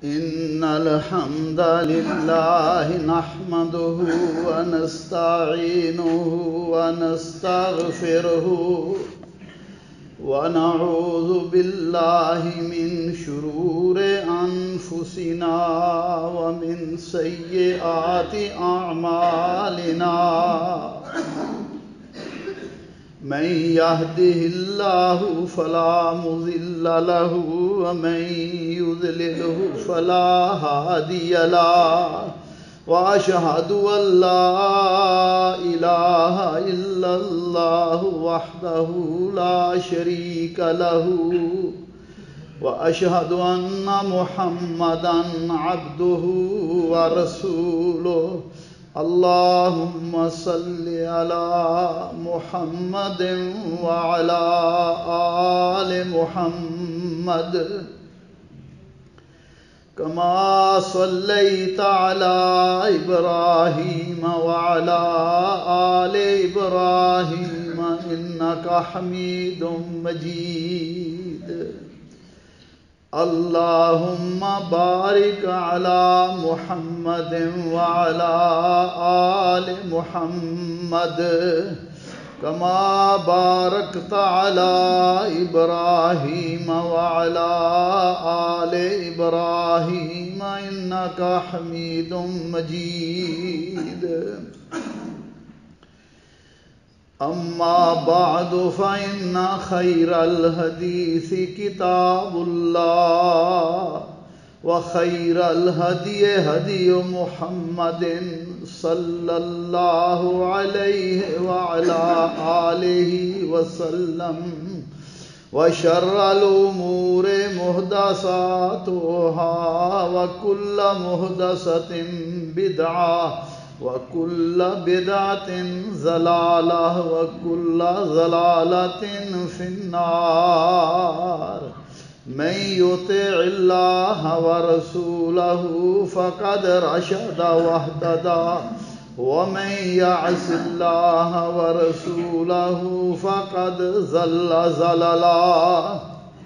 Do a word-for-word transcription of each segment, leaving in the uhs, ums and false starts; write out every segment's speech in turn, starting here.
إن الحمد لله نحمده ونستعينه ونستغفره ونعوذ بالله من شرور أنفسنا ومن سيئات أعمالنا من يهده الله فلا مضل له ومن يضلله فلا هادي له وأشهد أن لا إله إلا الله وحده لا شريك له وأشهد أن محمدا عبده ورسوله اللهم صل على محمد وعلى آل محمد كما صليت على إبراهيم وعلى آل إبراهيم إنك حميد مجيد اللهم بارك على محمد وعلى آل محمد كما باركت على إبراهيم وعلى آل إبراهيم إنك حميد مجيد أما بعد فإن خير الحديث كتاب الله وخير الهدي هدي محمد صلى الله عليه وعلى آله وسلم وشر الأمور محدثاتها وكل محدثة بدعة وكل بدعة ضلالة وكل ضلالة في النار من يطع الله ورسوله فقد رشد واهتدى ومن يعص الله ورسوله فقد ضل ضلالا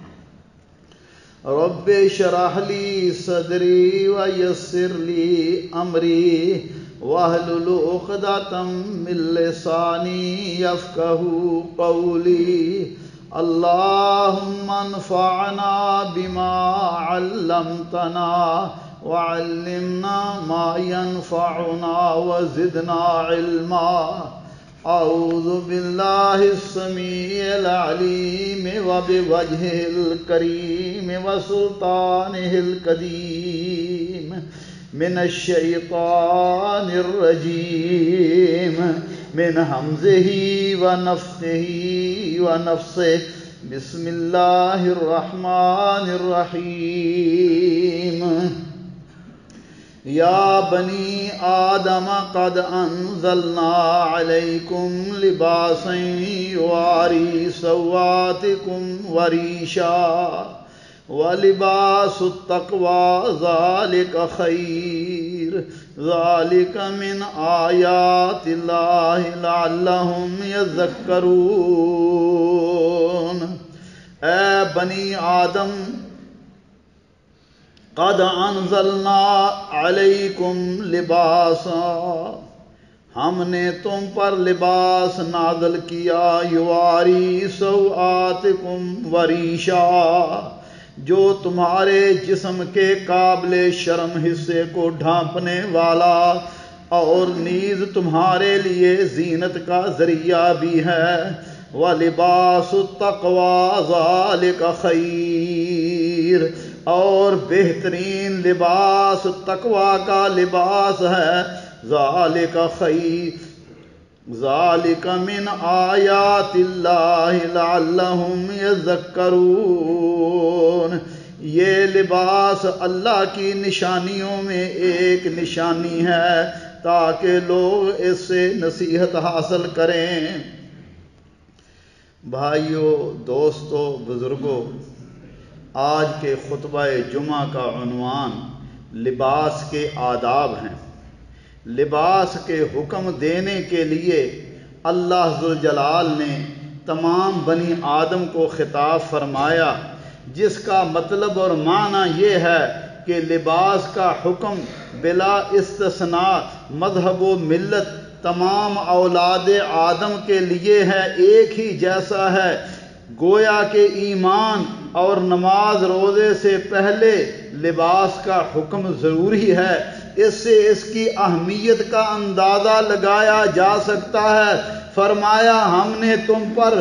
رب اشرح لي صدري ويسر لي أمري واحلل عقدة من لساني يفقهوا قولي اللهم انفعنا بما علمتنا وعلمنا ما ينفعنا وزدنا علما أعوذ بالله السميع العليم وبوجهه الكريم وسلطانه القديم من الشيطان الرجيم من همزه ونفخه ونفسه بسم الله الرحمن الرحيم يا بني آدم قد أنزلنا عليكم لباسا يواري سوآتكم وريشا ولباس التقوى ذلك خير ذلك من آيات الله لعلهم يذكرون اے بنی آدم قد انزلنا علیکم لباسا ہم نے تم پر لباس نازل کیا یواری سوآتکم وریشا جو تمہارے جسم کے قابل شرم حصے کو ڈھانپنے والا اور نیز تمہارے لیے زینت کا ذریعہ بھی ہے وَلِبَاسُ التَّقْوَى ذَلِكَ خَيْرٌ اور بہترین لباس تقوی کا لباس ہے ذَلِكَ خَيْرٌ ذَلِكَ مِنْ آیَاتِ اللَّهِ لَعَلَّهُمْ يَذَّكَّرُونَ یہ لباس اللہ کی نشانیوں میں ایک نشانی ہے تاکہ لوگ اس سے نصیحت حاصل کریں۔ بھائیو، دوستو، بزرگو، آج کے خطبہ جمعہ کا عنوان لباس کے آداب ہیں۔ لباس کے حکم دینے کے لیے اللہ ذوالجلال نے تمام بنی آدم کو خطاب فرمایا، جس کا مطلب اور معنی یہ ہے کہ لباس کا حکم بلا استثناء مذہب و ملت تمام اولاد آدم کے لیے ہے، ایک ہی جیسا ہے۔ گویا کہ ایمان اور نماز روزے سے پہلے لباس کا حکم ضروری ہے۔ اس سے اس کی اہمیت کا اندازہ لگایا جا سکتا ہے۔ فرمایا ہم نے تم پر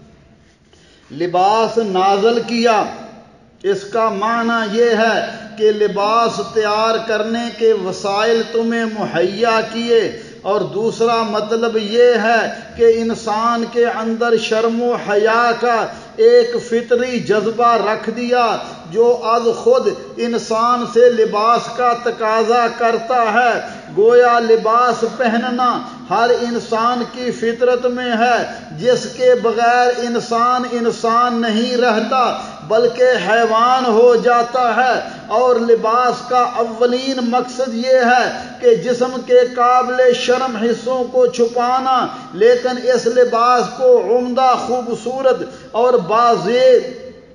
لباس نازل کیا، اس کا معنی یہ ہے کہ لباس تیار کرنے کے وسائل تمہیں مہیا کیے، اور دوسرا مطلب یہ ہے کہ انسان کے اندر شرم و حیا کا ایک فطری جذبہ رکھ دیا جو از خود انسان سے لباس کا تقاضا کرتا ہے۔ گویا لباس پہننا ہر انسان کی فطرت میں ہے، جس کے بغیر انسان انسان نہیں رہتا بلکہ حیوان ہو جاتا ہے۔ اور لباس کا اولین مقصد یہ ہے کہ جسم کے قابل شرم حصوں کو چھپانا، لیکن اس لباس کو عمدہ، خوبصورت اور بازیب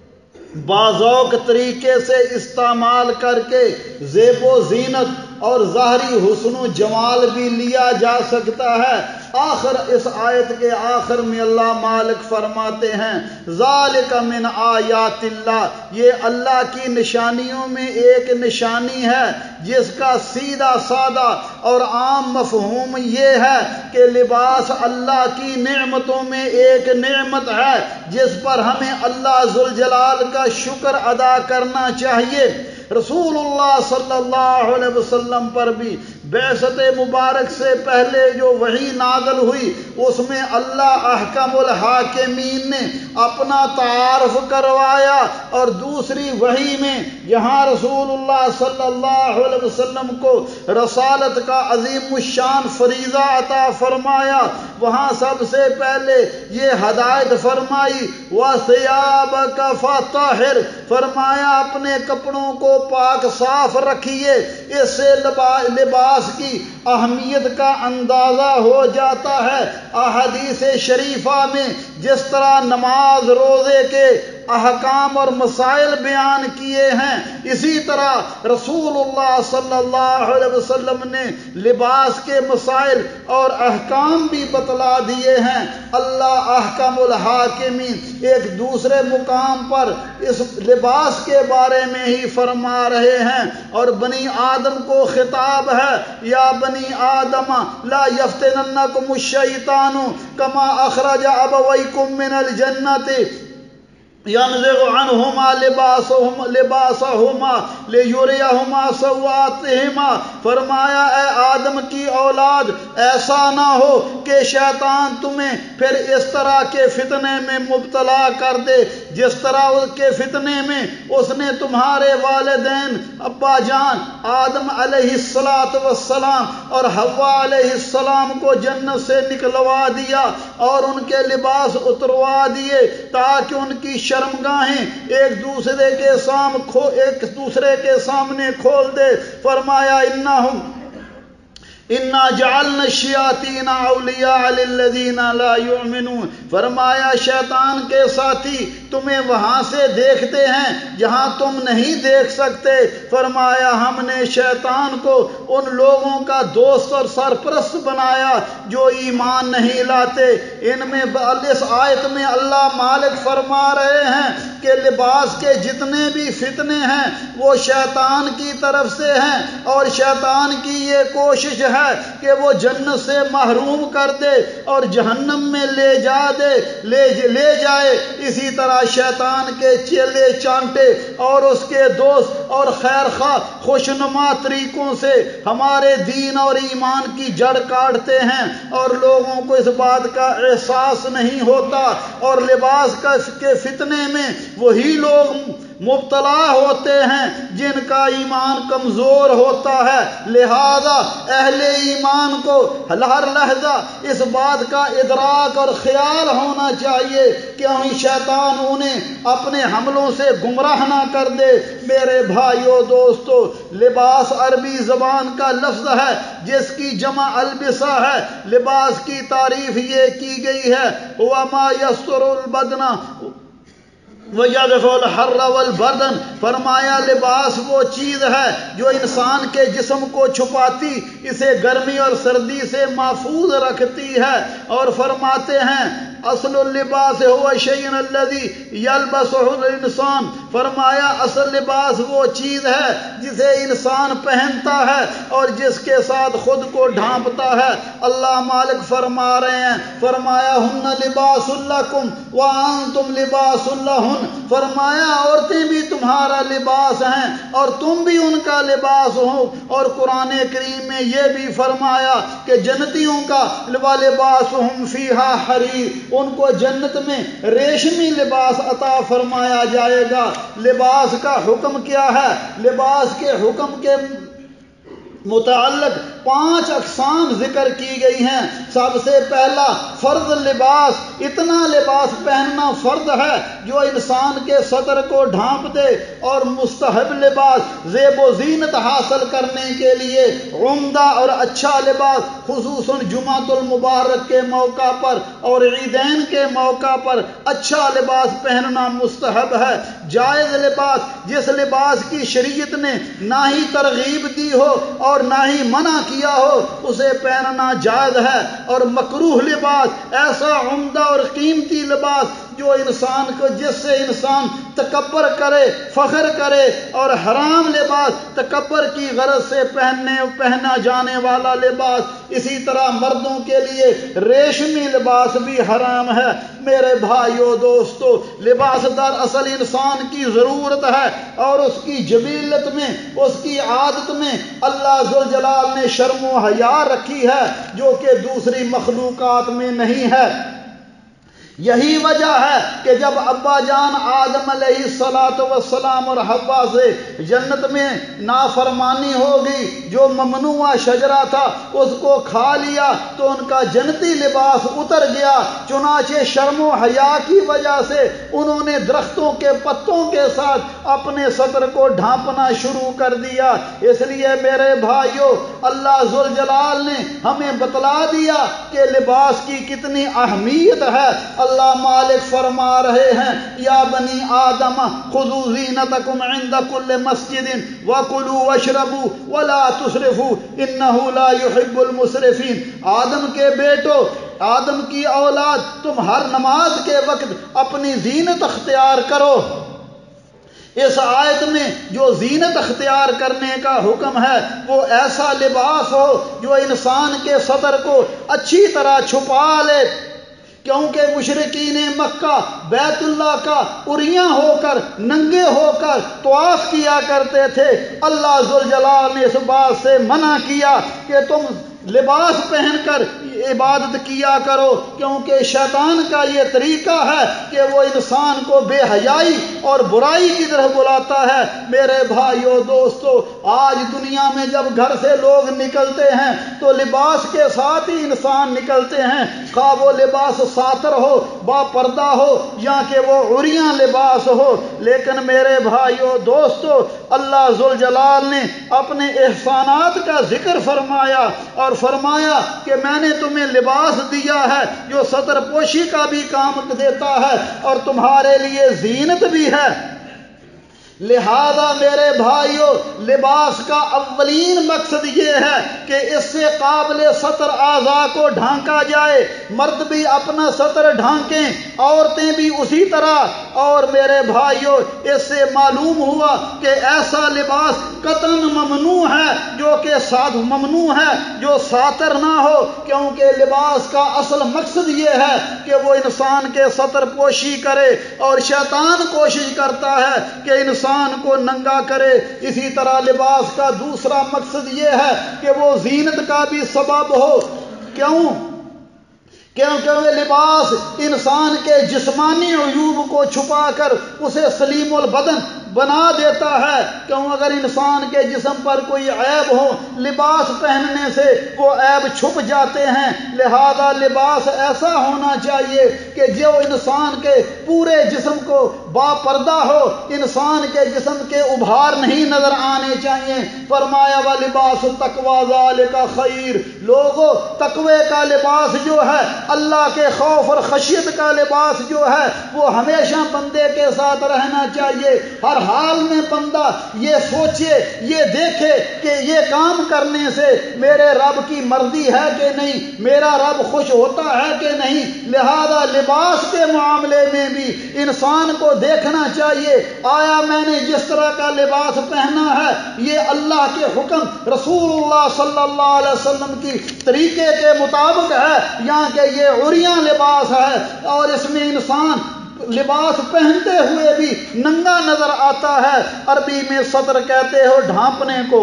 باذوق طریقے سے استعمال کر کے زیب و زینت اور ظاہری حسن و جمال بھی لیا جا سکتا ہے۔ آخر اس آیت کے آخر میں اللہ مالک فرماتے ہیں ذالک من آیات اللہ، یہ اللہ کی نشانیوں میں ایک نشانی ہے، جس کا سیدھا سادہ اور عام مفہوم یہ ہے کہ لباس اللہ کی نعمتوں میں ایک نعمت ہے جس پر ہمیں اللہ ذوالجلال کا شکر ادا کرنا چاہیے۔ رسول اللہ صلی اللہ علیہ وسلم پر بھی بعثت مبارک سے پہلے جو وحی نازل ہوئی، اس میں اللہ احکم الحاکمین نے اپنا تعارف کروایا، اور دوسری وحی میں جہاں رسول اللہ صلی اللہ علیہ وسلم کو رسالت کا عظیم الشان فریضہ عطا فرمایا، وہاں سب سے پہلے یہ ہدایت فرمائی وَثِيَابَكَ فَطَهِّرْ، فرمایا اپنے کپڑوں کو پاک صاف رکھیے۔ اس سے لباس کی اہمیت کا اندازہ ہو جاتا ہے۔ احادیث شریفہ میں جس طرح نماز روزے کے احکام اور مسائل بیان کیے ہیں، اسی طرح رسول اللہ صلی اللہ علیہ وسلم نے لباس کے مسائل اور احکام بھی بتلا دیے ہیں۔ اللہ احکم الحاکمین ایک دوسرے مقام پر اس لباس کے بارے میں ہی فرما رہے ہیں، اور بنی آدم کو خطاب ہے یا بنی آدم لا یفتننکم الشیطان کما اخرج ابویکم من الجنت ينزغ عنهما لباسهما لباسهما ليريهما سوآتهما، فرمایا اے آدم کی اولاد ایسا نہ ہو کہ شیطان تمہیں پھر اس طرح کے فتنے میں مبتلا کر دے جس طرح اس کے فتنے میں اس نے تمہارے والدین ابا جان آدم علیہ الصلاۃ والسلام اور حوا علیہ السلام کو جنت سے نکلوا دیا اور ان کے لباس اتروا دیے تاکہ ان کی شرمگاہیں ایک دوسرے کے سام کھو ایک دوسرے کے سامنے کھول دے۔ فرمایا انہم انا جعلنا الشیاطین اولیاء للذین لا یؤمنون، فرمایا شیطان کے ساتھی تمہیں وہاں سے دیکھتے ہیں جہاں تم نہیں دیکھ سکتے۔ فرمایا ہم نے شیطان کو ان لوگوں کا دوست اور سرپرست بنایا جو ایمان نہیں لاتے۔ ان میں اس آیت میں اللہ مالک فرما رہے ہیں کہ لباس کے جتنے بھی فتنے ہیں وہ شیطان کی طرف سے ہیں، اور شیطان کی یہ کوشش ہے کہ وہ جنت سے محروم کر دے اور جہنم میں لے جا دے لے لے جائے۔ اسی طرح شیطان کے چیلے چانٹے اور اس کے دوست اور خیر خواہ خوشنما طریقوں سے ہمارے دین اور ایمان کی جڑ کاٹتے ہیں، اور لوگوں کو اس بات کا احساس نہیں ہوتا، اور لباس کا کے فتنے میں وہی لوگ مبتلا ہوتے ہیں جن کا ایمان کمزور ہوتا ہے۔ لہذا اہل ایمان کو ہر لحظہ اس بات کا ادراک اور خیال ہونا چاہیے کہ کہیں شیطان انہیں اپنے حملوں سے گمراہ نہ کر دے۔ میرے بھائیو دوستو، لباس عربی زبان کا لفظ ہے جس کی جمع البسہ ہے۔ لباس کی تعریف یہ کی گئی ہے وَمَا يَسْتُرُ الْبَدْنَ وَيَدْفَعُ الْحَرَّ وَالْبَرْدَ، فرمایا لباس وہ چیز ہے جو انسان کے جسم کو چھپاتی، اسے گرمی اور سردی سے محفوظ رکھتی ہے۔ اور فرماتے ہیں اصل اللباس هو الشيء الذي يلبسه الانسان، فرمایا اصل لباس وہ چیز ہے جسے انسان پہنتا ہے اور جس کے ساتھ خود کو ڈھانپتا ہے۔ اللہ مالک فرما رہے ہیں، فرمایا ہن لباس لکم وانتم لباس لہن، فرمایا عورتیں بھی تمہارا لباس ہیں اور تم بھی ان کا لباس ہو۔ اور قرآن کریم میں یہ بھی فرمایا کہ جنتیوں کا لباسہم فیہا حریر، ان کو جنت میں ریشمی لباس عطا فرمایا جائے گا۔ لباس کا حکم کیا ہے؟ لباس کے حکم کے متعلق پانچ اقسام ذکر کی گئی ہیں۔ سب سے پہلا فرض لباس، اتنا لباس پہننا فرض ہے جو انسان کے صدر کو ڈھانپ دے۔ اور مستحب لباس، زیب و زینت حاصل کرنے کے لیے عمدہ اور اچھا لباس، خصوصاً جمعۃ المبارک کے موقع پر اور عیدین کے موقع پر اچھا لباس پہننا مستحب ہے۔ جائز لباس، جس لباس کی شریعت نے نہ ہی ترغیب دی ہو اور نہ ہی منع کیا ہو، اسے پہننا جائز ہے۔ اور مکروہ لباس، ایسا عمدہ اور قیمتی لباس جو انسان کو، جس سے انسان تکبر کرے، فخر کرے، اور حرام لباس، تکبر کی غرض سے پہننے پہنا جانے والا لباس۔ اسی طرح مردوں کے لیے ریشمی لباس بھی حرام ہے۔ میرے بھائیو دوستو، لباس در اصل انسان کی ضرورت ہے اور اس کی جبیلت میں، اس کی عادت میں اللہ ذوالجلال نے شرم و حیا رکھی ہے جو کہ دوسری مخلوقات میں نہیں ہے۔ یہی وجہ ہے کہ جب ابا جان آدم علیہ الصلاۃ والسلام اور حوا سے جنت میں نافرمانی ہوگی، جو ممنوع شجرہ تھا اس کو کھا لیا تو ان کا جنتی لباس اتر گیا۔ چنانچہ شرم و حیا کی وجہ سے انہوں نے درختوں کے پتوں کے ساتھ اپنے صدر کو ڈھانپنا شروع کر دیا۔ اس لیے میرے بھائیوں، اللہ ذوالجلال نے ہمیں بتلا دیا کہ لباس کی کتنی اہمیت ہے۔ اللہ مالک فرما رہے ہیں یا بنی آدم خذوا زینتکم عند کل مسجد وکلوا واشربوا ولا تسرفوا انہ لا يحب المسرفین۔ آدم کے بیٹو، آدم کی اولاد، تم ہر نماز کے وقت اپنی زینت اختیار کرو۔ اس آیت میں جو زینت اختیار کرنے کا حکم ہے وہ ایسا لباس ہو جو انسان کے صدر کو اچھی طرح چھپا لے، کیونکہ مشرکین مکہ بیت اللہ کا عریاں ہو کر، ننگے ہو کر طواف کیا کرتے تھے۔ اللہ ذوالجلال نے اس بات سے منع کیا کہ تم لباس پہن کر عبادت کیا کرو، کیونکہ شیطان کا یہ طریقہ ہے کہ وہ انسان کو بے حیائی اور برائی کی طرف بلاتا ہے۔ میرے بھائیو دوستو، آج دنیا میں جب گھر سے لوگ نکلتے ہیں تو لباس کے ساتھ ہی انسان نکلتے ہیں، خواہ وہ لباس ساتر ہو، با پردہ ہو، یا کہ وہ عریاں لباس ہو۔ لیکن میرے بھائیو دوستو، اللہ ذوالجلال نے اپنے احسانات کا ذکر فرمایا اور فرمایا کہ میں نے تمہیں لباس دیا ہے جو ستر پوشی کا بھی کام دیتا ہے اور تمہارے لیے زینت بھی ہے۔ لہذا میرے بھائیو، لباس کا اولین مقصد یہ ہے کہ اس سے قابل ستر اعضاء کو ڈھانکا جائے۔ مرد بھی اپنا ستر ڈھانکیں، عورتیں بھی اسی طرح۔ اور میرے بھائیو، اس سے معلوم ہوا کہ ایسا لباس قطعاً ممنوع ہے جو کہ ساتھ ممنوع ہے جو ساتر نہ ہو، کیونکہ لباس کا اصل مقصد یہ ہے کہ وہ انسان کے ستر پوشی کرے، اور شیطان کوشش کرتا ہے کہ انسان کو ننگا کرے۔ اسی طرح لباس کا دوسرا مقصد یہ ہے کہ وہ زینت کا بھی سبب ہو۔ کیوں؟ کیونکہ وہ لباس انسان کے جسمانی عیوب کو چھپا کر اسے سلیم البدن بنا دیتا ہے۔ کیوں؟ اگر انسان کے جسم پر کوئی عیب ہو، لباس پہننے سے وہ عیب چھپ جاتے ہیں۔ لہذا لباس ایسا ہونا چاہیے کہ جو انسان کے پورے جسم کو با پردہ ہو، انسان کے جسم کے ابھار نہیں نظر آنے چاہیے۔ فرمایا وَلِبَاسُ التَّقْوَىٰ ذَٰلِكَ خَيْرٌ، لوگوں تقوی کا لباس جو ہے، اللہ کے خوف اور خشیت کا لباس جو ہے، وہ ہمیشہ بندے کے ساتھ رہنا چاہیے۔ ہر حال میں بندہ یہ سوچے، یہ دیکھے کہ یہ کام کرنے سے میرے رب کی مرضی ہے کہ نہیں، میرا رب خوش ہوتا ہے کہ نہیں۔ لہذا لباس کے معاملے میں بھی انسان کو دیکھنا چاہیے، آیا میں نے جس طرح کا لباس پہنا ہے یہ اللہ کے حکم رسول اللہ صلی اللہ علیہ وسلم کی طریقے کے مطابق ہے، یہاں کہ یہ عریاں لباس ہے اور اس میں انسان لباس پہنتے ہوئے بھی ننگا نظر آتا ہے۔ عربی میں سطر کہتے ہو ڈھانپنے کو،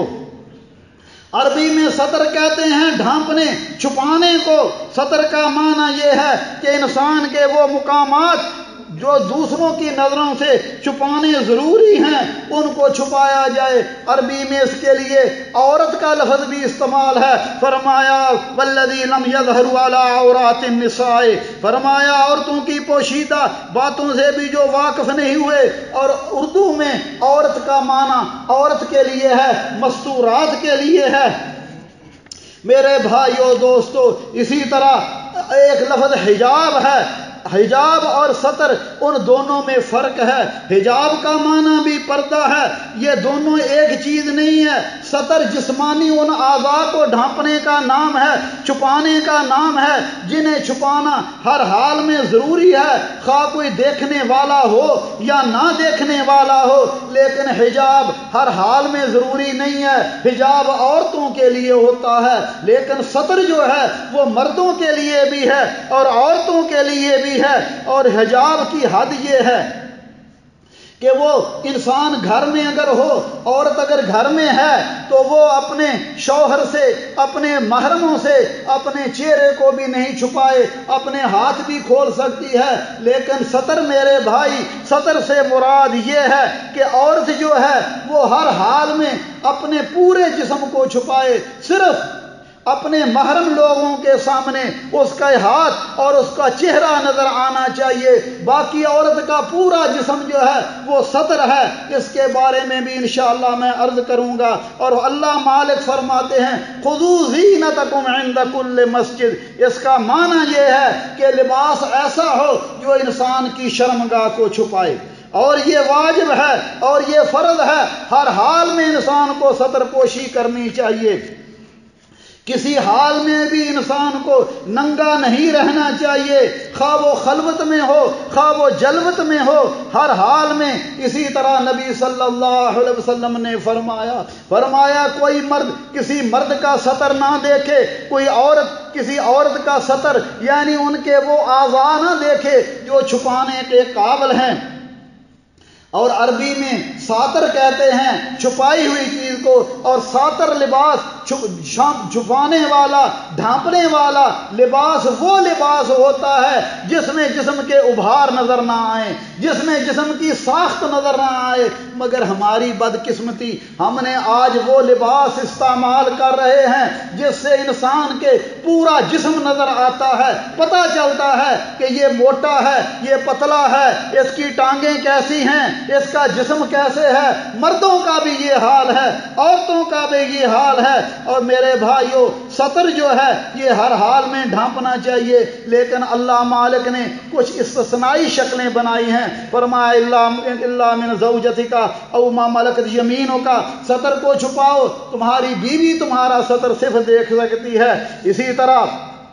عربی میں سطر کہتے ہیں ڈھانپنے، چھپانے کو۔ سطر کا معنی یہ ہے کہ انسان کے وہ مقامات جو دوسروں کی نظروں سے چھپانے ضروری ہیں ان کو چھپایا جائے۔ عربی میں اس کے لیے عورت کا لفظ بھی استعمال ہے۔ فرمایا والذی لم یظہروا علی عورات النساء، فرمایا عورتوں کی پوشیدہ باتوں سے بھی جو واقف نہیں ہوئے۔ اور اردو میں عورت کا معنی عورت کے لیے ہے، مستورات کے لیے ہے۔ میرے بھائیو دوستو، اسی طرح ایک لفظ حجاب ہے۔ حجاب اور سطر ان دونوں میں فرق ہے۔ حجاب کا معنی بھی پردہ ہے، یہ دونوں ایک چیز نہیں ہے۔ سطر جسمانی ان اعضاء کو ڈھانپنے کا نام ہے، چھپانے کا نام ہے، جنہیں چھپانا ہر حال میں ضروری ہے، خواہ کوئی دیکھنے والا ہو یا نہ دیکھنے والا ہو۔ لیکن حجاب ہر حال میں ضروری نہیں ہے، حجاب عورتوں کے لیے ہوتا ہے، لیکن سطر جو ہے وہ مردوں کے لیے بھی ہے اور عورتوں کے لیے بھی ہے۔ اور حجاب کی حد یہ ہے کہ وہ انسان گھر میں اگر ہو، عورت اگر گھر میں ہے تو وہ اپنے شوہر سے، اپنے محرموں سے اپنے چہرے کو بھی نہیں چھپائے، اپنے ہاتھ بھی کھول سکتی ہے۔ لیکن سطر میرے بھائی، سطر سے مراد یہ ہے کہ عورت جو ہے وہ ہر حال میں اپنے پورے جسم کو چھپائے، صرف اپنے محرم لوگوں کے سامنے اس کا ہاتھ اور اس کا چہرہ نظر آنا چاہیے، باقی عورت کا پورا جسم جو ہے وہ سطر ہے۔ اس کے بارے میں بھی انشاءاللہ میں عرض کروں گا۔ اور اللہ مالک فرماتے ہیں خذوا زینتکم عند کل مسجد، اس کا معنی یہ ہے کہ لباس ایسا ہو جو انسان کی شرمگاہ کو چھپائے، اور یہ واجب ہے اور یہ فرض ہے، ہر حال میں انسان کو سطر پوشی کرنی چاہیے۔ کسی حال میں بھی انسان کو ننگا نہیں رہنا چاہیے، خواہ وہ خلوت میں ہو خواہ وہ جلوت میں ہو، ہر حال میں۔ اسی طرح نبی صلی اللہ علیہ وسلم نے فرمایا فرمایا کوئی مرد کسی مرد کا سطر نہ دیکھے، کوئی عورت کسی عورت کا سطر یعنی ان کے وہ اعضاء نہ دیکھے جو چھپانے کے قابل ہیں۔ اور عربی میں ساتر کہتے ہیں چھپائی ہوئی چیز کو، اور ساتر لباس چھپانے والا، ڈھانپنے والا لباس وہ لباس ہوتا ہے جس میں جسم کے ابھار نظر نہ آئے، جس میں جسم کی ساخت نظر نہ آئے۔ مگر ہماری بدقسمتی، ہم نے آج وہ لباس استعمال کر رہے ہیں جس سے انسان کے پورا جسم نظر آتا ہے، پتہ چلتا ہے کہ یہ موٹا ہے، یہ پتلا ہے، اس کی ٹانگیں کیسی ہیں، اس کا جسم کیسے ہے۔ مردوں کا بھی یہ حال ہے، عورتوں کا بھی یہ حال ہے۔ اور میرے بھائیوں، سطر جو ہے یہ ہر حال میں ڈھانپنا چاہیے، لیکن اللہ مالک نے کچھ استثنائی شکلیں بنائی ہیں۔ فرمایا الا من زوجتک او ما ملکت یمینک، سطر کو چھپاؤ، تمہاری بیوی تمہارا سطر صرف دیکھ سکتی ہے۔ اسی طرح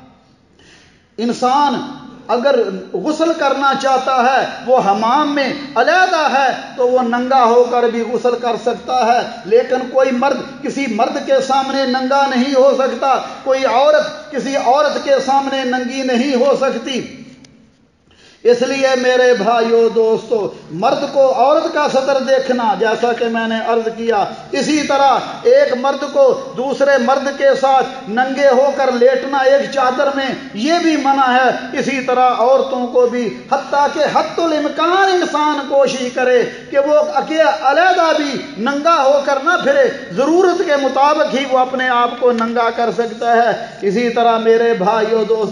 انسان اگر غسل کرنا چاہتا ہے، وہ حمام میں علیحدہ ہے تو وہ ننگا ہو کر بھی غسل کر سکتا ہے، لیکن کوئی مرد کسی مرد کے سامنے ننگا نہیں ہو سکتا، کوئی عورت کسی عورت کے سامنے ننگی نہیں ہو سکتی۔ اس لیے میرے بھائیو دوستو، مرد کو عورت کا سطر دیکھنا جیسا کہ میں نے عرض کیا، اسی طرح ایک مرد کو دوسرے مرد کے ساتھ ننگے ہو کر لیٹنا ایک چادر میں، یہ بھی منع ہے۔ اسی طرح عورتوں کو بھی، حتیٰ کہ حتی الامکان انسان کوشش کرے کہ وہ علیحدہ بھی ننگا ہو کر نہ پھرے، ضرورت کے مطابق ہی وہ اپنے آپ کو ننگا کر سکتا ہے۔ اسی طرح میرے بھائیو دوستو،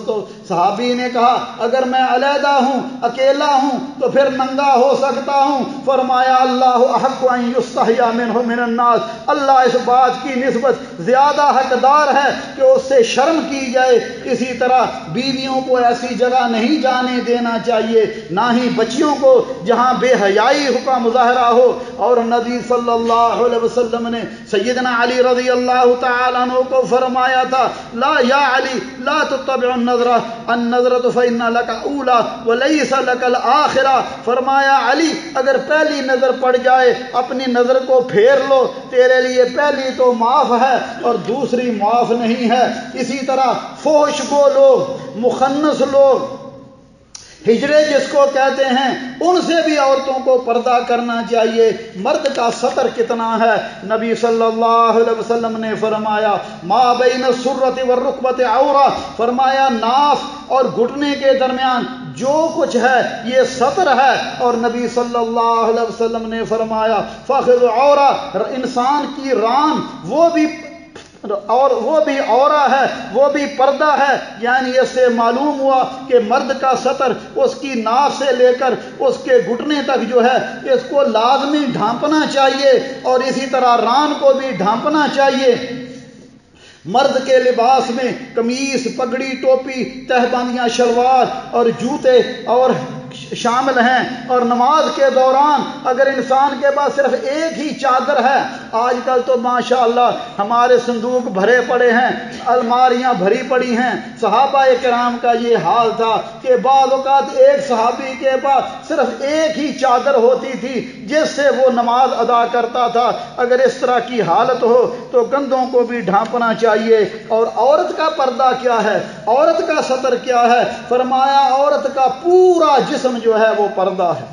صحابی نے کہا اگر میں علیحدہ ہوں، اکیلا ہوں تو پھر ننگا ہو سکتا ہوں۔ فرمایا اللہ احق ان یستحیا منہ من الناس، اللہ اس بات کی نسبت زیادہ حقدار ہے کہ اس سے شرم کی جائے۔ اسی طرح بیویوں کو ایسی جگہ نہیں جانے دینا چاہیے، نہ ہی بچیوں کو جہاں بے حیائی کا مظاہرہ ہو۔ اور نبی صلی اللہ علیہ وسلم نے سیدنا علی رضی اللہ تعالیٰ عنہ کو فرمایا تھا لا یا علی لا تتبع النظرہ النظرۃ فإن لک اولا ولیس لک الآخرہ۔ فرمایا علی اگر پہلی نظر پڑ جائے اپنی نظر کو پھیر لو، تیرے لیے پہلی تو معاف ہے اور دوسری معاف نہیں ہے۔ اسی طرح فحش گو لوگ، مخنث لوگ، ہجرے جس کو کہتے ہیں، ان سے بھی عورتوں کو پردہ کرنا چاہیے۔ مرد کا سطر کتنا ہے؟ نبی صلی اللہ علیہ وسلم نے فرمایا ما بین السرۃ والرکبۃ عورہ، فرمایا ناف اور گھٹنے کے درمیان جو کچھ ہے یہ سطر ہے۔ اور نبی صلی اللہ علیہ وسلم نے فرمایا فخذ عورہ، انسان کی ران وہ بھی اور وہ بھی عورہ ہے، وہ بھی پردہ ہے۔ یعنی اس سے معلوم ہوا کہ مرد کا سطر اس کی ناف سے لے کر اس کے گھٹنے تک جو ہے اس کو لازمی ڈھانپنا چاہیے، اور اسی طرح ران کو بھی ڈھانپنا چاہیے۔ مرد کے لباس میں قمیص، پگڑی، ٹوپی، تہبندیاں، شلوار اور جوتے اور شامل ہیں۔ اور نماز کے دوران اگر انسان کے پاس صرف ایک ہی چادر ہے، آج کل تو ماشاءاللہ ہمارے صندوق بھرے پڑے ہیں، الماریاں بھری پڑی ہیں، صحابہ کرام کا یہ حال تھا کہ بعض اوقات ایک صحابی کے پاس صرف ایک ہی چادر ہوتی تھی جس سے وہ نماز ادا کرتا تھا۔ اگر اس طرح کی حالت ہو تو کندھوں کو بھی ڈھانپنا چاہیے۔ اور عورت کا پردہ کیا ہے؟ عورت کا سطر کیا ہے؟ فرمایا عورت کا پورا جسم جو ہے وہ پردہ ہے،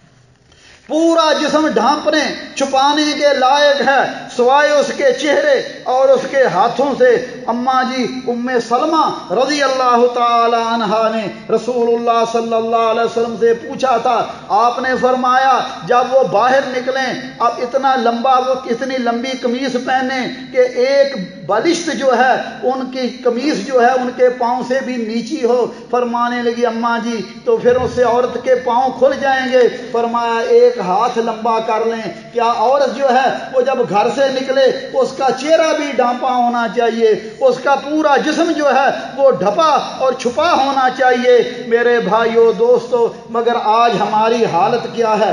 پورا جسم ڈھانپنے چھپانے کے لائق ہے سوائے اس کے چہرے اور اس کے ہاتھوں سے۔ اماں جی ام سلمہ رضی اللہ تعالی عنہا نے رسول اللہ صلی اللہ علیہ وسلم سے پوچھا تھا، آپ نے فرمایا جب وہ باہر نکلیں اب اتنا لمبا وہ اتنی لمبی قمیص پہنے کہ ایک بالشت جو ہے ان کی قمیص جو ہے ان کے پاؤں سے بھی نیچی ہو۔ فرمانے لگی اماں جی تو پھر اس سے عورت کے پاؤں کھل جائیں گے۔ فرمایا ایک ہاتھ لمبا کر لیں۔ کیا عورت جو ہے وہ جب گھر سے نکلے اس کا چہرہ بھی ڈھانپا ہونا چاہیے، اس کا پورا جسم جو ہے وہ ڈھپا اور چھپا ہونا چاہیے۔ میرے بھائیو دوستو، مگر آج ہماری حالت کیا ہے؟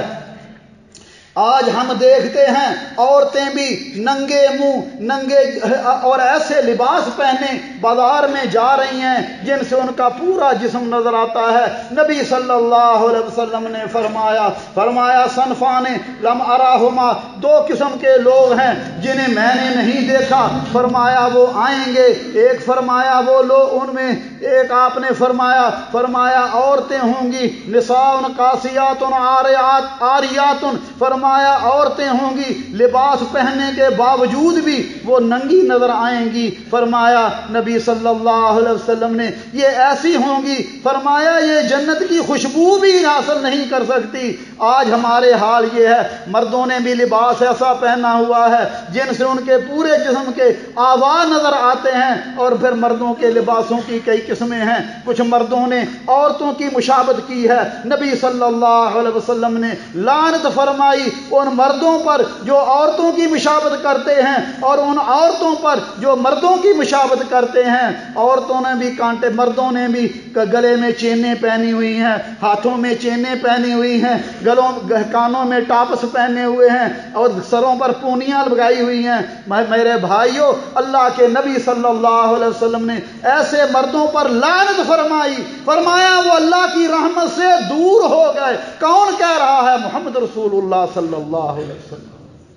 آج ہم دیکھتے ہیں عورتیں بھی ننگے منہ ننگے اور ایسے لباس پہنے بازار میں جا رہی ہیں جن سے ان کا پورا جسم نظر آتا ہے۔ نبی صلی اللہ علیہ وسلم نے فرمایا فرمایا صنفان لم اراہما، دو قسم کے لوگ ہیں جنہیں میں نے نہیں دیکھا، فرمایا وہ آئیں گے۔ ایک فرمایا وہ لوگ ان میں ایک آپ نے فرمایا فرمایا عورتیں ہوں گی نساء قاسیات عاریات عاریات، فرمایا فرمایا عورتیں ہوں گی لباس پہننے کے باوجود بھی وہ ننگی نظر آئیں گی۔ فرمایا نبی صلی اللہ علیہ وسلم نے یہ ایسی ہوں گی، فرمایا یہ جنت کی خوشبو بھی حاصل نہیں کر سکتی۔ آج ہمارے حال یہ ہے، مردوں نے بھی لباس ایسا پہنا ہوا ہے جن سے ان کے پورے جسم کے اعضاء نظر آتے ہیں، اور پھر مردوں کے لباسوں کی کئی قسمیں ہیں۔ کچھ مردوں نے عورتوں کی مشابہت کی ہے۔ نبی صلی اللہ علیہ وسلم نے لعنت فرمائی ان مردوں پر جو عورتوں کی مشابہت کرتے ہیں اور ان عورتوں پر جو مردوں کی مشابہت کرتے ہیں۔ عورتوں نے بھی کانٹے، مردوں نے بھی گلے میں چینیں پہنی ہوئی ہیں، ہاتھوں میں چینیں پہنی ہوئی ہیں، گلوں کانوں میں ٹاپس پہنے ہوئے ہیں اور سروں پر پونیاں لگائی ہوئی ہیں۔ میرے بھائیوں، اللہ کے نبی صلی اللہ علیہ وسلم نے ایسے مردوں پر لعنت فرمائی، فرمایا وہ اللہ کی رحمت سے دور ہو گئے۔ کون کہہ رہا ہے؟ محمد رسول اللہ صلی اللہ علیہ وسلم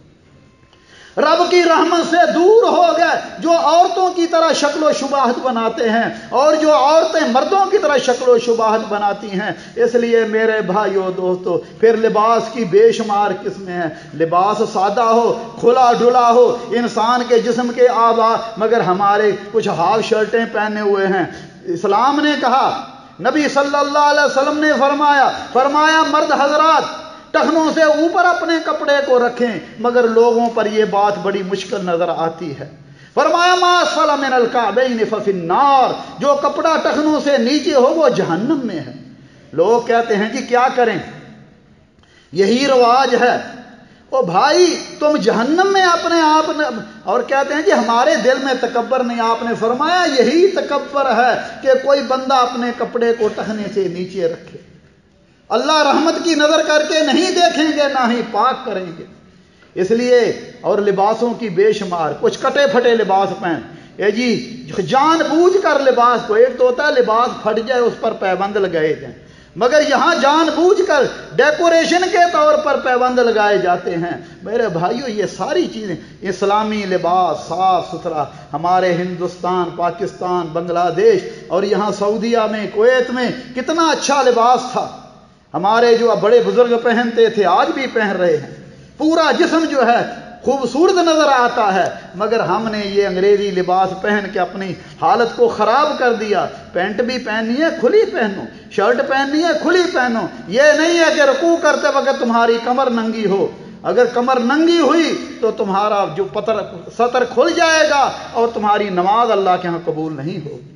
رب کی رحمت سے دور ہو گئے۔ جو عورتوں کی طرح شکل و شباہت بناتے ہیں اور جو عورتیں مردوں کی طرح شکل و شباہت بناتی ہیں۔ اس لیے میرے بھائیو دوستو، پھر لباس کی بے شمار قسمیں ہیں۔ لباس سادہ ہو، کھلا ڈھلا ہو، انسان کے جسم کے اعضاء، مگر ہمارے کچھ ہاف شرٹیں پہنے ہوئے ہیں۔ اسلام نے کہا، نبی صلی اللہ علیہ وسلم نے فرمایا فرمایا مرد حضرات ٹخنوں سے اوپر اپنے کپڑے کو رکھیں، مگر لوگوں پر یہ بات بڑی مشکل نظر آتی ہے۔ فرمایا ما اسفل من الکعبین ففی النار، جو کپڑا ٹخنوں سے نیچے ہو وہ جہنم میں ہے۔ لوگ کہتے ہیں جی کیا کریں، یہی رواج ہے۔ او بھائی تم جہنم میں اپنے آپ نے، اور کہتے ہیں جی ہمارے دل میں تکبر نہیں۔ آپ نے فرمایا یہی تکبر ہے کہ کوئی بندہ اپنے کپڑے کو ٹخنے سے نیچے رکھے۔ اللہ رحمت کی نظر کر کے نہیں دیکھیں گے، نہ ہی پاک کریں گے۔ اس لیے اور لباسوں کی بے شمار، کچھ کٹے پھٹے لباس پہن، اے جی جان بوجھ کر لباس کو، ایک تو ہوتا ہے لباس پھٹ جائے اس پر پیبند لگائے جائیں، مگر یہاں جان بوجھ کر ڈیکوریشن کے طور پر پیبند لگائے جاتے ہیں۔ میرے بھائیو یہ ساری چیزیں، اسلامی لباس صاف ستھرا ہمارے ہندوستان، پاکستان، بنگلہ دیش اور یہاں سعودیہ میں، کویت میں کتنا اچھا لباس تھا، ہمارے جو بڑے بزرگ پہنتے تھے آج بھی پہن رہے ہیں، پورا جسم جو ہے خوبصورت نظر آتا ہے، مگر ہم نے یہ انگریزی لباس پہن کے اپنی حالت کو خراب کر دیا۔ پینٹ بھی پہننی ہے کھلی پہنو، شرٹ پہننی ہے کھلی پہنو، یہ نہیں ہے کہ رکوع کرتے وقت تمہاری کمر ننگی ہو۔ اگر کمر ننگی ہوئی تو تمہارا جو پتر سطر کھل جائے گا اور تمہاری نماز اللہ کے ہاں قبول نہیں ہوگی۔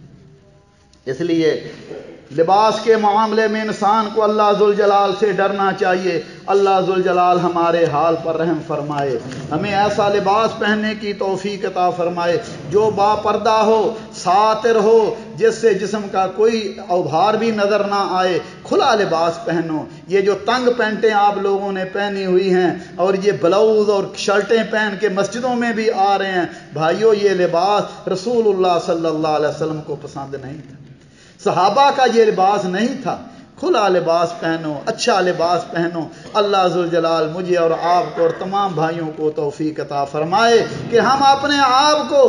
اس لیے لباس کے معاملے میں انسان کو اللہ ذوالجلال سے ڈرنا چاہیے۔ اللہ ذوالجلال ہمارے حال پر رحم فرمائے، ہمیں ایسا لباس پہننے کی توفیق عطا فرمائے جو با پردہ ہو، ساتر ہو، جس سے جسم کا کوئی اوبھار بھی نظر نہ آئے۔ کھلا لباس پہنو۔ یہ جو تنگ پینٹیں آپ لوگوں نے پہنی ہوئی ہیں اور یہ بلاؤز اور شرٹیں پہن کے مسجدوں میں بھی آ رہے ہیں، بھائیو یہ لباس رسول اللہ صلی اللہ علیہ وسلم کو پسند نہیں تھا، صحابہ کا یہ لباس نہیں تھا۔ کھلا لباس پہنو، اچھا لباس پہنو۔ اللہ ذوالجلال مجھے اور آپ کو اور تمام بھائیوں کو توفیق عطا فرمائے کہ ہم اپنے آپ کو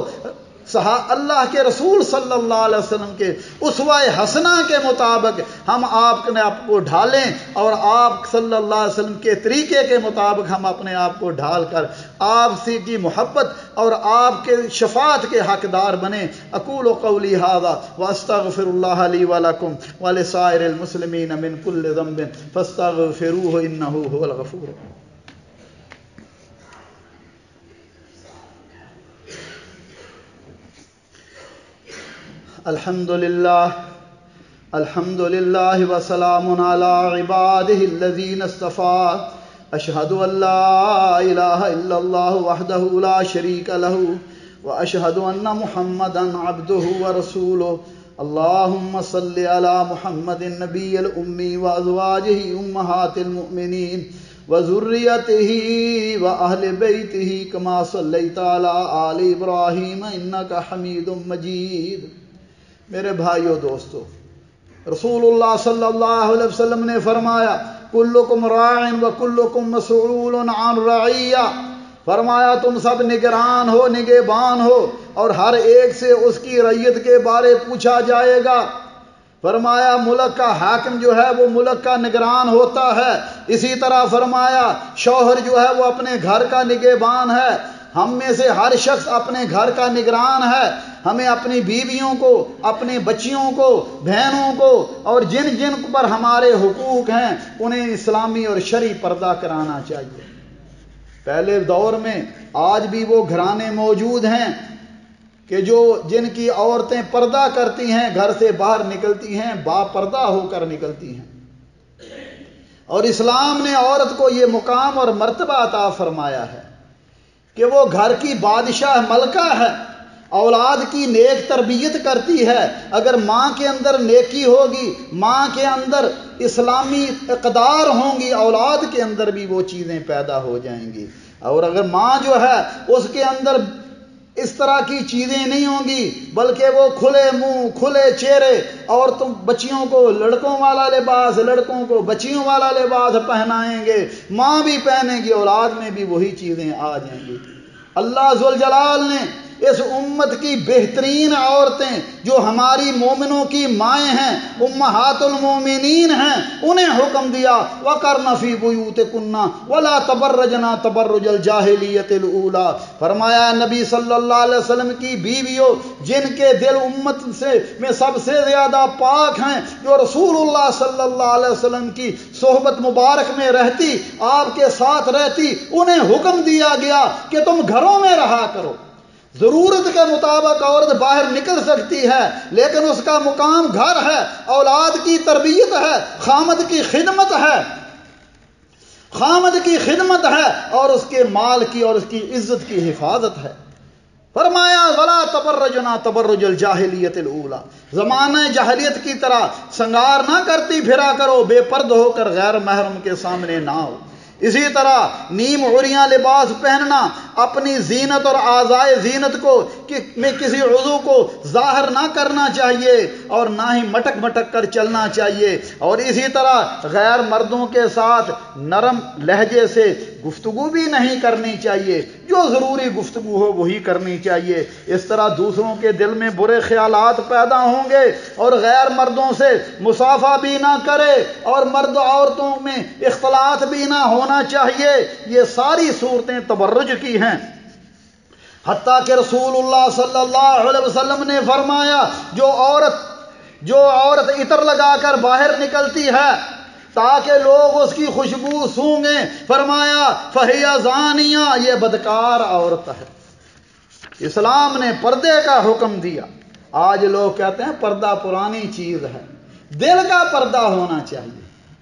اللہ کے رسول صلی اللہ علیہ وسلم کے اسوہ حسنہ کے مطابق ہم آپ نے آپ کو ڈھالیں، اور آپ صلی اللہ علیہ وسلم کے طریقے کے مطابق ہم اپنے آپ کو ڈھال کر آپ سے کی محبت اور آپ کے شفاعت کے حقدار بنیں۔ اقول قولی ھذا واستغفر اللہ لی ولکم ولسائر المسلمین من کل ذنب فاستغفروہ انہ ھو الغفور الرحیم۔ الحمد للہ الحمد للہ وسلام علی عبادہ الذین اصطفیٰ، اشہد ان لا الہ الا اللہ وحدہ لا شریک لہ واشہد ان محمدا عبدہ ورسولہ۔ اللہم صل علی محمد النبی الامی وازواجہ امہات المؤمنین وذریتہ واہل بیتہ کما صلیت علی آل ابراہیم انک حمید مجید۔ میرے بھائیو دوستو، رسول اللہ صلی اللہ علیہ وسلم نے فرمایا کلکم راع وکلکم مسئول عن رعیہ، فرمایا تم سب نگران ہو، نگہبان ہو، اور ہر ایک سے اس کی رعیت کے بارے پوچھا جائے گا۔ فرمایا ملک کا حاکم جو ہے وہ ملک کا نگران ہوتا ہے، اسی طرح فرمایا شوہر جو ہے وہ اپنے گھر کا نگہبان ہے۔ ہم میں سے ہر شخص اپنے گھر کا نگران ہے۔ ہمیں اپنی بیویوں کو، اپنے بچیوں کو، بہنوں کو اور جن جن پر ہمارے حقوق ہیں انہیں اسلامی اور شرعی پردہ کرانا چاہیے۔ پہلے دور میں آج بھی وہ گھرانے موجود ہیں کہ جو جن کی عورتیں پردہ کرتی ہیں، گھر سے باہر نکلتی ہیں با پردہ ہو کر نکلتی ہیں، اور اسلام نے عورت کو یہ مقام اور مرتبہ عطا فرمایا ہے کہ وہ گھر کی بادشاہ ملکہ ہے، اولاد کی نیک تربیت کرتی ہے۔ اگر ماں کے اندر نیکی ہوگی، ماں کے اندر اسلامی اقدار ہوں گی، اولاد کے اندر بھی وہ چیزیں پیدا ہو جائیں گی۔ اور اگر ماں جو ہے اس کے اندر اس طرح کی چیزیں نہیں ہوں گی، بلکہ وہ کھلے منہ، کھلے چہرے، اور تم بچیوں کو لڑکوں والا لباس، لڑکوں کو بچیوں والا لباس پہنائیں گے، ماں بھی پہنے گی، اولاد میں بھی وہی چیزیں آ جائیں گی۔ اللہ ذوالجلال نے اس امت کی بہترین عورتیں جو ہماری مومنوں کی مائیں ہیں، امہات المومنین ہیں، انہیں حکم دیا وَقَرْنَ فِي بُيُوتِكُنَّ وَلَا تَبَرَّجْنَا تَبَرُّجَ الْجَاهِلِيَّةِ الْأُولَىٰ۔ فرمایا نبی صلی اللہ علیہ وسلم کی بیویوں جن کے دل امت سے میں سب سے زیادہ پاک ہیں، جو رسول اللہ صلی اللہ علیہ وسلم کی صحبت مبارک میں رہتی، آپ کے ساتھ رہتی، انہیں حکم دیا گیا کہ تم گھروں میں رہا کرو، ضرورت کے مطابق عورت باہر نکل سکتی ہے، لیکن اس کا مقام گھر ہے، اولاد کی تربیت ہے، خامد کی خدمت ہے، خامد کی خدمت ہے اور اس کے مال کی اور اس کی عزت کی حفاظت ہے۔ فرمایا ولا تبرجنا تبرج الجاہلیت الاولی، زمانہ جاہلیت کی طرح سنگار نہ کرتی پھرا کرو، بے پرد ہو کر غیر محرم کے سامنے نہ ہو۔ اسی طرح نیم عریاں لباس پہننا، اپنی زینت اور اعضائے زینت کو میں کسی عضو کو ظاہر نہ کرنا چاہیے اور نہ ہی مٹک مٹک کر چلنا چاہیے، اور اسی طرح غیر مردوں کے ساتھ نرم لہجے سے گفتگو بھی نہیں کرنی چاہیے، جو ضروری گفتگو ہو وہی کرنی چاہیے۔ اس طرح دوسروں کے دل میں برے خیالات پیدا ہوں گے، اور غیر مردوں سے مصافحہ بھی نہ کرے، اور مرد عورتوں میں اختلاط بھی نہ ہونا چاہیے۔ یہ ساری صورتیں تبرج کی ہیں، حتیٰ کہ رسول اللہ صلی اللہ علیہ وسلم نے فرمایا جو عورت جو عورت عطر لگا کر باہر نکلتی ہے تاکہ لوگ اس کی خوشبو سونگیں، فرمایا فہی زانیہ، یہ بدکار عورت ہے۔ اسلام نے پردے کا حکم دیا۔ آج لوگ کہتے ہیں پردہ پرانی چیز ہے، دل کا پردہ ہونا چاہیے۔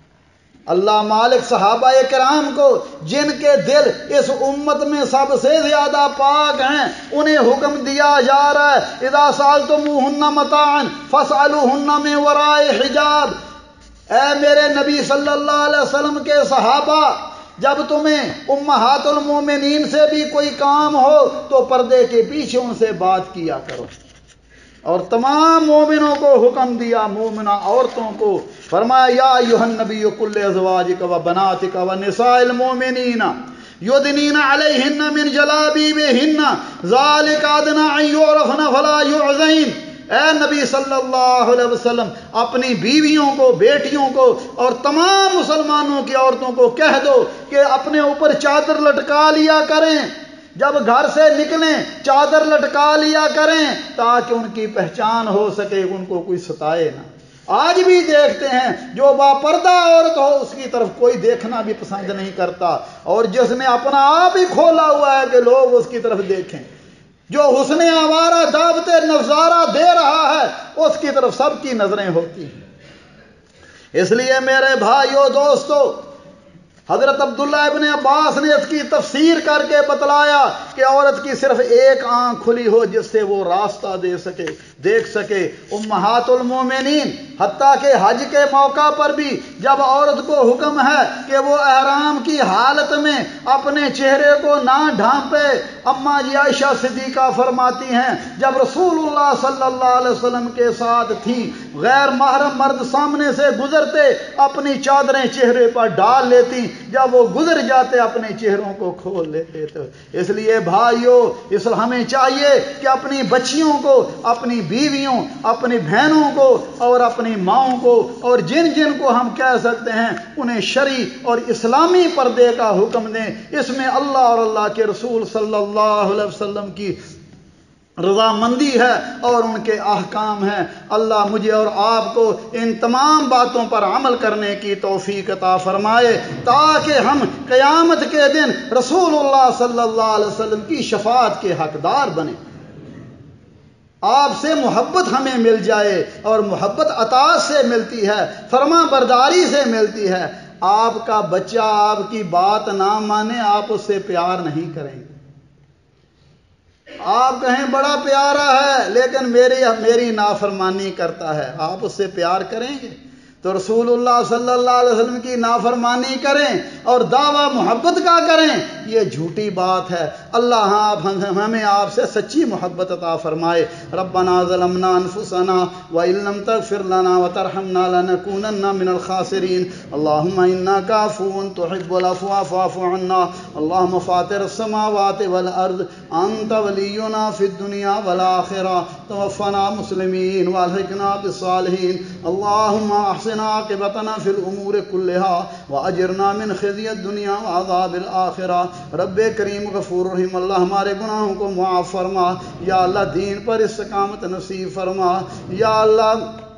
اللہ مالک صحابہ کرام کو جن کے دل اس امت میں سب سے زیادہ پاک ہیں انہیں حکم دیا جا رہا ہے اذا سألتموہن متاعا فاسألوہن من وراء حجاب۔ اے میرے نبی صلی اللہ علیہ وسلم کے صحابہ، جب تمہیں امہات المومنین سے بھی کوئی کام ہو تو پردے کے پیچھے ان سے بات کیا کرو۔ اور تمام مومنوں کو حکم دیا، مومنہ عورتوں کو فرمایا یا ایھا النبی قل لازواجک و بناتک و نساء المؤمنین یدنین علیہن من جلابیبہن ذالک ادنی ان یعرفن فلا یعذین۔ اے نبی صلی اللہ علیہ وسلم اپنی بیویوں کو، بیٹیوں کو اور تمام مسلمانوں کی عورتوں کو کہہ دو کہ اپنے اوپر چادر لٹکا لیا کریں، جب گھر سے نکلیں چادر لٹکا لیا کریں تاکہ ان کی پہچان ہو سکے، ان کو کوئی ستائے نہ۔ آج بھی دیکھتے ہیں جو با پردہ عورت ہو اس کی طرف کوئی دیکھنا بھی پسند نہیں کرتا، اور جس نے اپنا آپ ہی کھولا ہوا ہے کہ لوگ اس کی طرف دیکھیں، جو حسن آوارہ دعوت نظارہ دے رہا ہے اس کی طرف سب کی نظریں ہوتی ہیں۔ اس لیے میرے بھائیو دوستو، حضرت عبداللہ ابن عباس نے اس کی تفسیر کر کے بتلایا کہ عورت کی صرف ایک آنکھ کھلی ہو جس سے وہ راستہ دے سکے، دیکھ سکے۔ امہات المومنین حتیٰ کہ حج کے موقع پر بھی جب عورت کو حکم ہے کہ وہ احرام کی حالت میں اپنے چہرے کو نہ ڈھانپے، اماں جی عائشہ صدیقہ فرماتی ہیں جب رسول اللہ صلی اللہ علیہ وسلم کے ساتھ تھیں، غیر محرم مرد سامنے سے گزرتے اپنی چادریں چہرے پر ڈال لیتی، جب وہ گزر جاتے اپنے چہروں کو کھول لیتے تھے۔ اس لیے بھائیو، اس ہمیں چاہیے کہ اپنی بچیوں کو، اپنی بیویوں، اپنی بہنوں کو اور اپنی ماؤں کو اور جن جن کو ہم کہہ سکتے ہیں انہیں شرعی اور اسلامی پردے کا حکم دیں۔ اس میں اللہ اور اللہ کے رسول صلی اللہ علیہ وسلم کی رضامندی ہے اور ان کے احکام ہیں۔ اللہ مجھے اور آپ کو ان تمام باتوں پر عمل کرنے کی توفیق عطا فرمائے تاکہ ہم قیامت کے دن رسول اللہ صلی اللہ علیہ وسلم کی شفاعت کے حقدار بنیں، آپ سے محبت ہمیں مل جائے، اور محبت اطاعت سے ملتی ہے، فرما برداری سے ملتی ہے۔ آپ کا بچہ آپ کی بات نہ مانے آپ اس سے پیار نہیں کریں گے، آپ کہیں بڑا پیارا ہے لیکن میری میری نافرمانی کرتا ہے، آپ اس سے پیار کریں گے؟ تو رسول اللہ صلی اللہ علیہ وسلم کی نافرمانی کریں اور دعویٰ محبت کا کریں، یہ جھوٹی بات ہے۔ اللہ آپ ہمیں آپ سے سچی محبت عطا فرمائے۔ ربنا ظلمنا انفسنا وان لم تغفر لنا وترحمنا لنكونن من الخاسرین۔ اللهم انك عفو تحب العفو فاعف عنا۔ اللهم فاطر السماوات والارض انت ولينا في الدنيا والآخرة، توفنا مسلمين والحقنا بالصالحين۔ اللهم احسن عاقبتنا في الامور كلها واجرنا من خزي الدنيا وعذاب الاخرہ۔ رب کریم غفور رحیم، اللہ ہمارے گناہوں کو معاف فرما، یا اللہ دین پر استقامت نصیب فرما، یا اللہ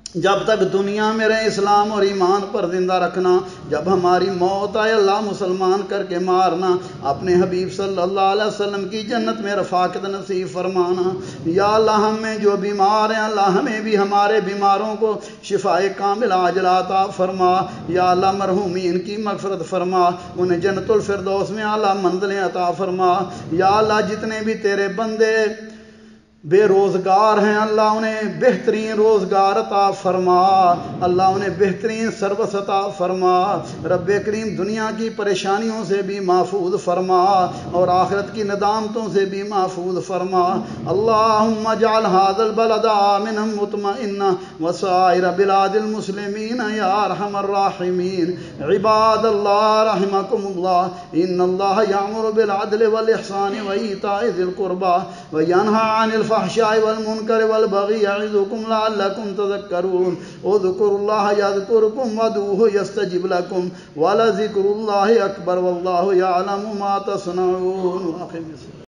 جب تک دنیا میں رہے اسلام اور ایمان پر زندہ رکھنا، جب ہماری موت آئے اللہ مسلمان کر کے مارنا، اپنے حبیب صلی اللہ علیہ وسلم کی جنت میں رفاقت نصیب فرمانا۔ یا اللہ ہم میں جو بیمار ہیں اللہ ہمیں بھی ہمارے بیماروں کو شفائے کامل عاجل عطا فرما۔ یا اللہ مرحومین کی مغفرت فرما، انہیں جنت الفردوس میں اعلیٰ منزلیں عطا فرما۔ یا اللہ جتنے بھی تیرے بندے بے روزگار ہیں اللہ انہیں بہترین روزگار عطا فرما، اللہ انہیں بہترین سروس عطا فرما۔ رب کریم دنیا کی پریشانیوں سے بھی محفوظ فرما اور آخرت کی ندامتوں سے بھی محفوظ فرما۔ اللہم اجعل هذا البلد آمنا مطمئنا وسائر بلاد المسلمین یا ارحم الراحمین۔ عباد اللہ رحمکم اللہ، ان اللہ یامر بالعدل والاحسان وایتاء ذی القربى وینہی عن الفحشاء والمنکر والبغی یعظکم لعلکم تذکرون۔ اذکروا اللہ یذکرکم وادعوہ یستجب لکم ولذکر اللہ اکبر واللہ یعلم ما تصنعون۔